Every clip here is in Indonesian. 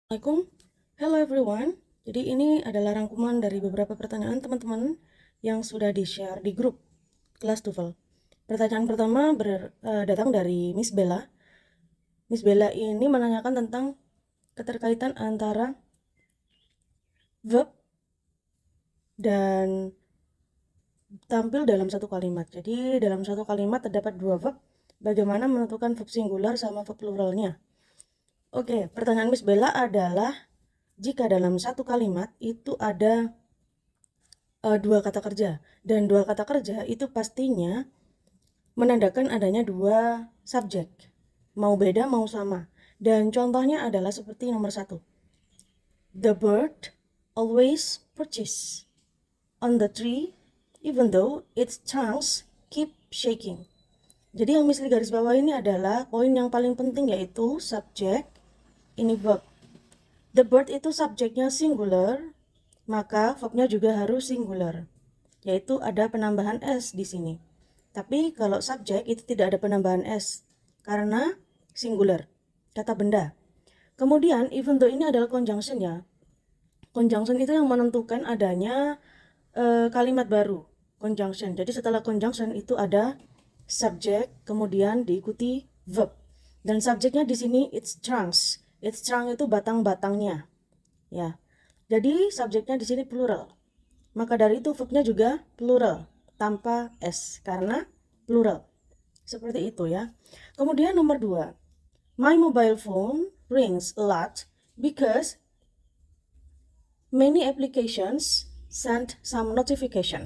Assalamualaikum, hello everyone. Jadi ini adalah rangkuman dari beberapa pertanyaan teman-teman yang sudah di-share di grup kelas TOEFL. Pertanyaan pertama datang dari Miss Bella. Miss Bella ini menanyakan tentang keterkaitan antara verb dan tampil dalam satu kalimat. Jadi dalam satu kalimat terdapat dua verb. Bagaimana menentukan verb singular sama verb pluralnya? Oke, pertanyaan Miss Bella adalah jika dalam satu kalimat itu ada dua kata kerja, dan dua kata kerja itu pastinya menandakan adanya dua subjek, mau beda mau sama. Dan contohnya adalah seperti nomor satu, the bird always perches on the tree even though its trunks keep shaking. Jadi yang mesti garis bawah ini adalah poin yang paling penting, yaitu subjek, ini verb. The bird itu subjeknya singular, maka verbnya juga harus singular, yaitu ada penambahan s di sini. Tapi kalau subjek itu tidak ada penambahan s karena singular, kata benda. Kemudian even though ini adalah conjunction ya. Conjunction itu yang menentukan adanya kalimat baru, conjunction. Jadi setelah conjunction itu ada subjek, kemudian diikuti verb. Dan subjeknya di sini its trunks. Its trunk itu batang-batangnya. Ya. Jadi subjeknya di sini plural. Maka dari itu verbnya juga plural tanpa s karena plural. Seperti itu ya. Kemudian nomor 2. My mobile phone rings a lot because many applications send some notifications.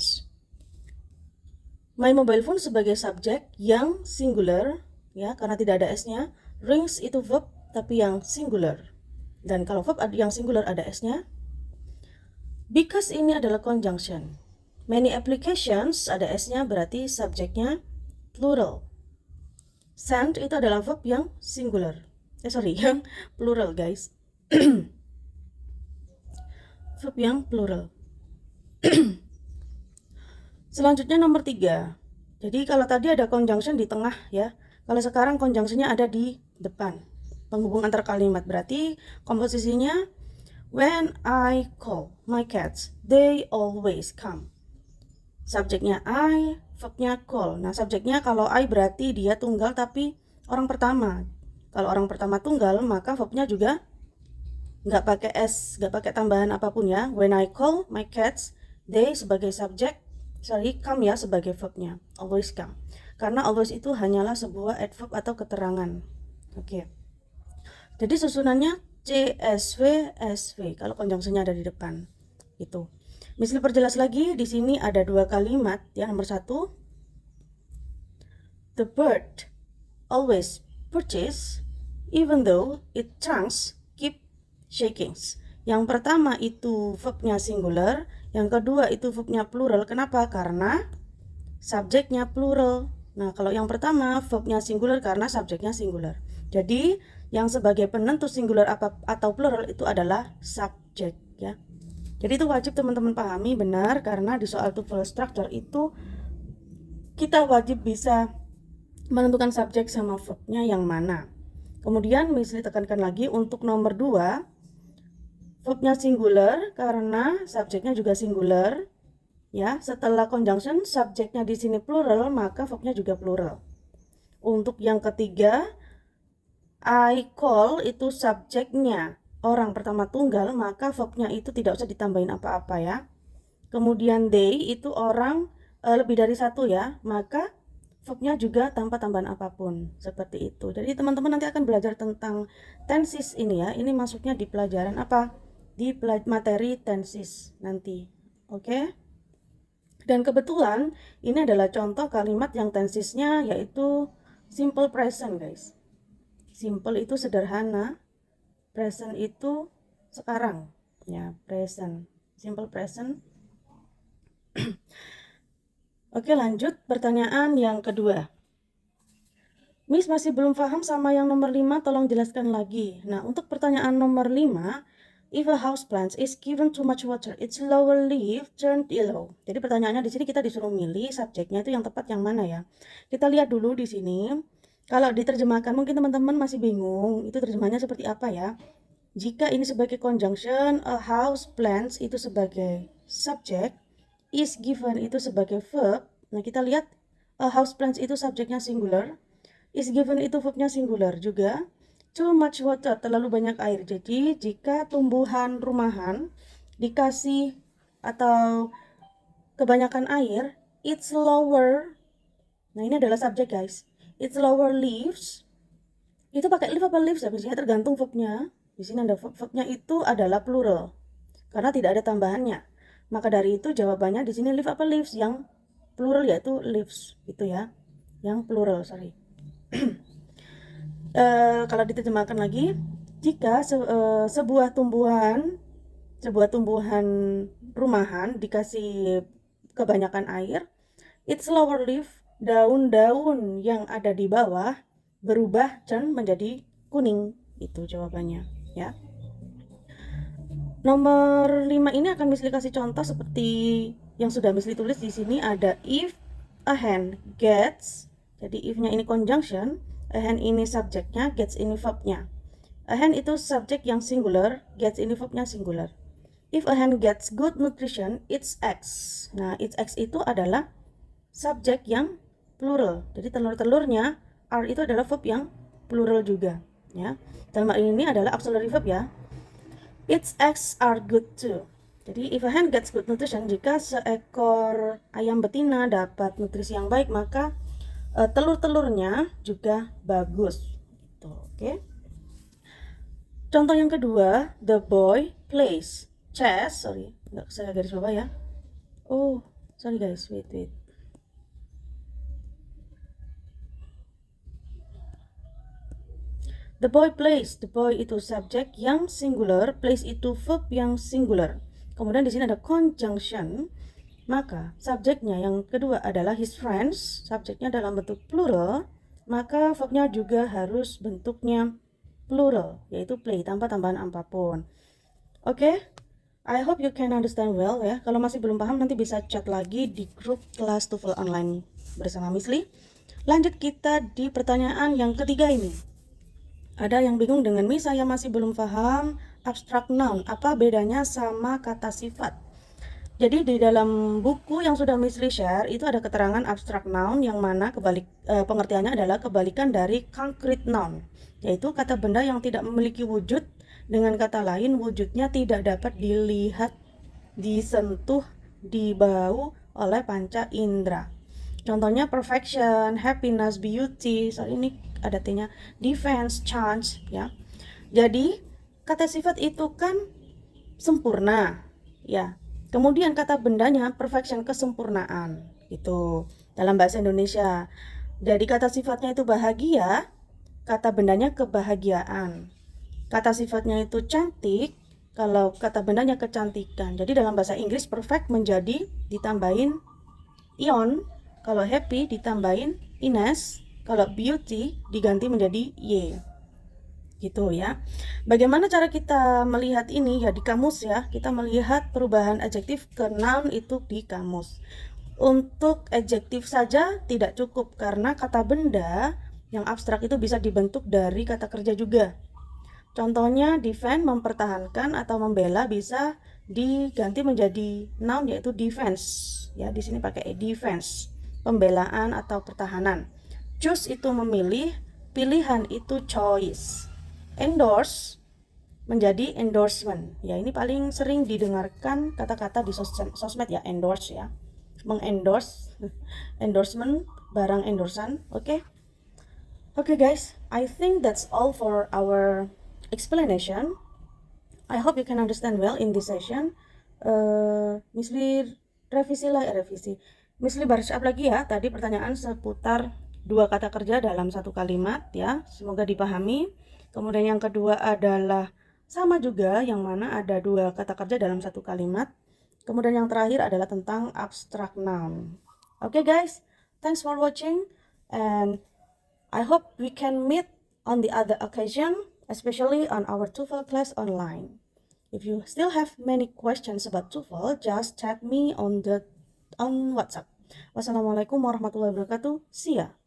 My mobile phone sebagai subjek yang singular ya, karena tidak ada s-nya. Rings itu verb tapi yang singular. Dan kalau verb yang singular ada s-nya. Because ini adalah conjunction. Many applications ada s-nya, berarti subjeknya plural. Send itu adalah verb yang singular. Yang plural guys. Verb yang plural. Selanjutnya nomor 3. Jadi kalau tadi ada conjunction di tengah ya. Kalau sekarang conjunctionnya ada di depan. Penghubung antar kalimat, berarti komposisinya when I call my cats, they always come. Subjeknya I, verbnya call. Nah subjeknya kalau I berarti dia tunggal tapi orang pertama. Kalau orang pertama tunggal maka verbnya juga nggak pakai s, nggak pakai tambahan apapun ya. When I call my cats, they sebagai subjek, come ya sebagai verbnya, always come. Karena always itu hanyalah sebuah adverb atau keterangan. Oke. Jadi susunannya CSV, SV kalau conjunctionnya ada di depan. Itu. Misal perjelas lagi, di sini ada dua kalimat ya. Nomor 1, the bird always perches even though its trunks keep shaking. Yang pertama itu verbnya singular, yang kedua itu verbnya plural. Kenapa? Karena subjeknya plural. Nah, kalau yang pertama verbnya singular karena subjeknya singular. Jadi, yang sebagai penentu singular atau plural itu adalah subjek ya. Jadi itu wajib teman-teman pahami benar, karena di soal TOEFL structure itu kita wajib bisa menentukan subjek sama verbnya yang mana. Kemudian misalnya tekankan lagi untuk nomor 2, verbnya singular karena subjeknya juga singular. Ya, setelah conjunction subjeknya di sini plural, maka verbnya juga plural. Untuk yang ketiga, I call itu subjeknya orang pertama tunggal, maka verbnya itu tidak usah ditambahin apa-apa ya. Kemudian they itu orang lebih dari satu ya, maka verbnya juga tanpa tambahan apapun. Seperti itu. Jadi teman-teman nanti akan belajar tentang tenses ini ya. Ini masuknya di pelajaran apa? Di materi tenses nanti. Oke? Dan kebetulan ini adalah contoh kalimat yang tensesnya yaitu simple present guys. Simple itu sederhana, present itu sekarang ya, present, simple present. Oke, lanjut pertanyaan yang kedua. Miss masih belum paham sama yang nomor 5, tolong jelaskan lagi. Nah, untuk pertanyaan nomor 5, if a house plant is given too much water, its lower leaf turned yellow. Jadi pertanyaannya di sini kita disuruh milih subjeknya itu yang tepat yang mana ya. Kita lihat dulu di sini. Kalau diterjemahkan mungkin teman-teman masih bingung, itu terjemahnya seperti apa ya. Jika ini sebagai conjunction, a house plants itu sebagai subjek, is given itu sebagai verb. Nah, kita lihat a house plants itu subjeknya singular, is given itu verbnya singular juga. Too much water, terlalu banyak air. Jadi, jika tumbuhan rumahan dikasih atau kebanyakan air, it's lower. Nah, ini adalah subjek, guys. It's lower leaves. Itu pakai leaf apa leaves ya? Biasanya tergantung verbnya. Di sini ada verbnya itu adalah plural. Karena tidak ada tambahannya. Maka dari itu jawabannya di sini leaf apa leaves? Yang plural yaitu leaves. Itu ya. Yang plural, sorry. Kalau diterjemahkan lagi, jika sebuah tumbuhan rumahan dikasih kebanyakan air, its lower leaf, daun-daun yang ada di bawah berubah dan menjadi kuning. Itu jawabannya ya. Nomor 5 ini akan Misli kasih contoh seperti yang sudah Misli tulis di sini. Ada if a hen gets, jadi if-nya ini conjunction, a hen ini subjeknya, gets ini verbnya. A hen itu subjek yang singular, gets ini verbnya singular. If a hen gets good nutrition, its eggs. Nah, its eggs itu adalah subjek yang plural. Jadi telur-telurnya, are itu adalah verb yang plural juga. Ya, dalam hal ini adalah auxiliary verb ya. Its eggs are good too. Jadi if a hen gets good nutrition, jika seekor ayam betina dapat nutrisi yang baik, maka telur-telurnya juga bagus. Gitu, oke. Contoh yang kedua, the boy plays chess. Sorry, nggak saya garis bawah ya. Oh, sorry guys, wait. The boy plays. The boy itu subjek yang singular, plays itu verb yang singular. Kemudian di sini ada conjunction. Maka subjeknya yang kedua adalah his friends. Subjeknya dalam bentuk plural, maka verbnya juga harus bentuknya plural, yaitu play tanpa tambahan apapun. Oke, I hope you can understand well ya. Kalau masih belum paham nanti bisa chat lagi di grup kelas TOEFL online bersama Misli. Lanjut kita di pertanyaan yang ketiga ini. Ada yang bingung dengan saya masih belum paham abstract noun. Apa bedanya sama kata sifat? Jadi di dalam buku yang sudah Misli share itu ada keterangan abstract noun yang mana pengertiannya adalah kebalikan dari concrete noun, yaitu kata benda yang tidak memiliki wujud. Dengan kata lain, wujudnya tidak dapat dilihat, disentuh, dibau oleh panca indera. Contohnya perfection, happiness, beauty. Soal ini ada T-nya, defense, chance ya. Jadi kata sifat itu kan sempurna ya. Kemudian kata bendanya perfection, kesempurnaan itu dalam bahasa Indonesia. Jadi kata sifatnya itu bahagia, kata bendanya kebahagiaan. Kata sifatnya itu cantik, kalau kata bendanya kecantikan. Jadi dalam bahasa Inggris perfect menjadi ditambahin ion, kalau happy ditambahin ines, kalau beauty diganti menjadi y. Gitu ya. Bagaimana cara kita melihat ini ya di kamus ya. Kita melihat perubahan adjektif ke noun itu di kamus. Untuk adjektif saja tidak cukup karena kata benda yang abstrak itu bisa dibentuk dari kata kerja juga. Contohnya defend, mempertahankan atau membela, bisa diganti menjadi noun yaitu defense. Ya, di sini pakai defense, pembelaan atau pertahanan. Choose itu memilih, pilihan itu choice. Endorse menjadi endorsement. Ya, ini paling sering didengarkan kata-kata di sosmed ya, endorse ya. Mengendorse, endorsement, barang endorsan, oke? Oke guys, I think that's all for our explanation. I hope you can understand well in this session. Misli revisi. Misli brush up lagi ya. Tadi pertanyaan seputar dua kata kerja dalam satu kalimat ya. Semoga dipahami. Kemudian yang kedua adalah sama juga, yang mana ada dua kata kerja dalam satu kalimat. Kemudian yang terakhir adalah tentang abstract noun. Okay guys, thanks for watching and I hope we can meet on the other occasion, especially on our TOEFL class online. If you still have many questions about TOEFL, just chat me on WhatsApp. Wassalamualaikum warahmatullahi wabarakatuh. See ya.